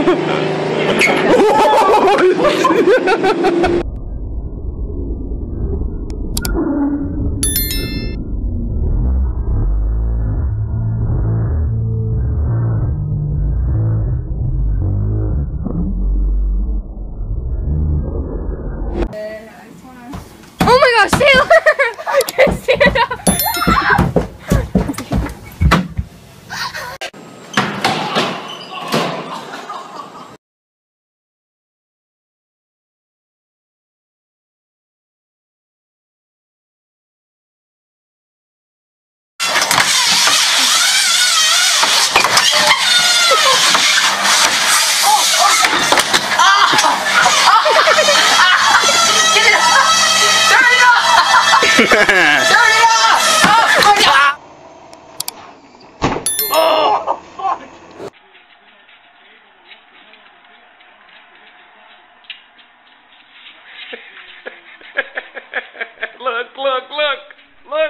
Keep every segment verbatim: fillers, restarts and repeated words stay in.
Oh my gosh, Taylor! I can't stand up! Turn it off! Oh, my God! Oh, fuck! Look, look, look, look!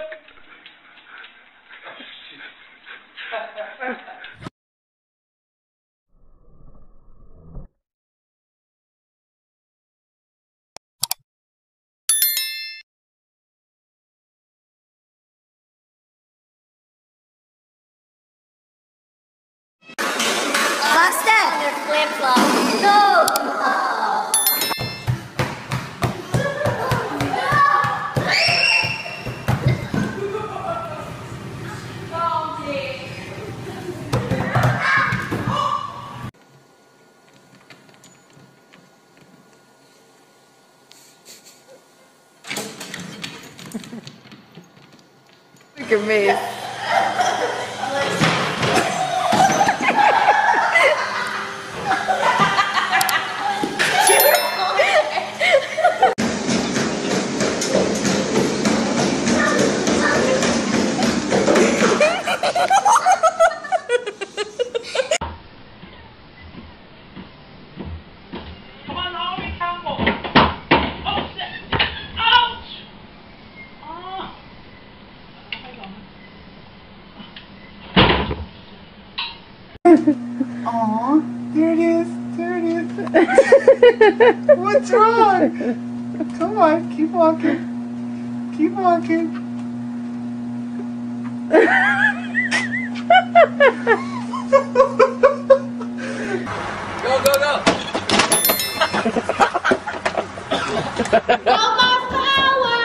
Look at me. Aw, there it is, there it is. What's wrong? Come on, keep walking. Keep walking. Go, go, go. All my power.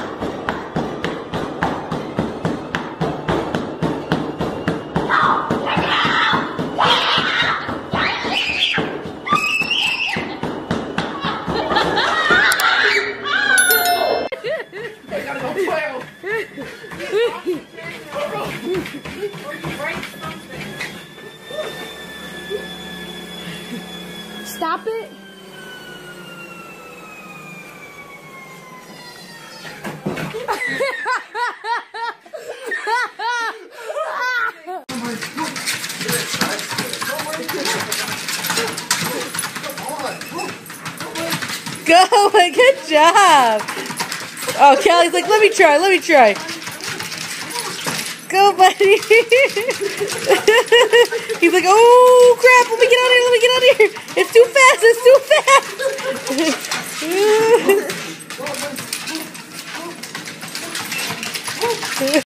Stop it. Go, good job. Oh, Kelly's like, let me try, let me try. Go, buddy. He's like, oh, crap, let me get out of here, let me get out of here. It's too fast, it's too fast.